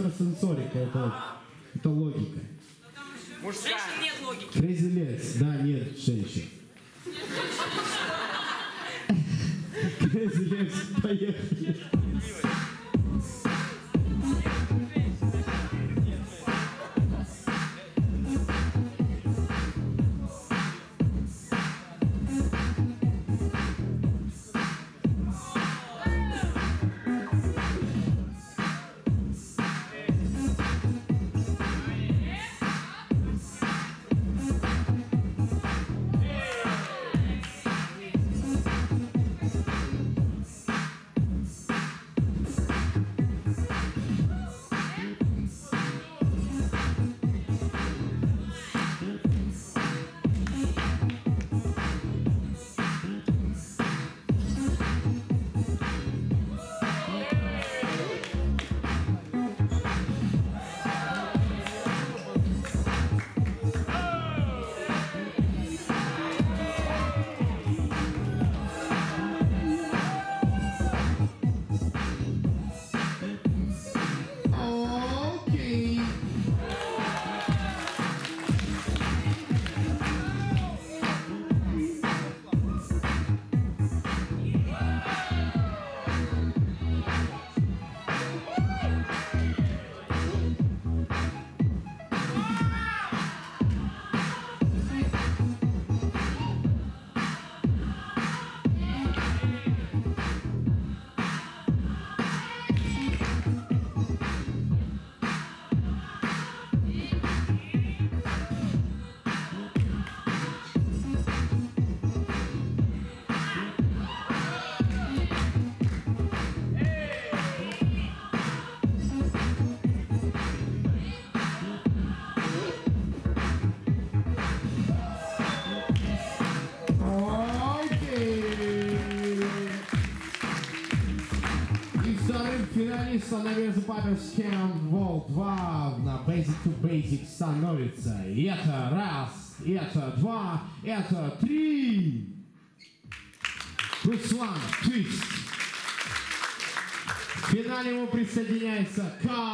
экстрасенсорика, это логика. Мужская. Женщин нет логики. Crazy Legs, да, нет женщин. Crazy Legs, поехали. Финалистом на вес Butters Can Vol 2 на Basic to Basic становится. И это раз, и это два, и это три. Руслан Твист. В финале ему присоединяется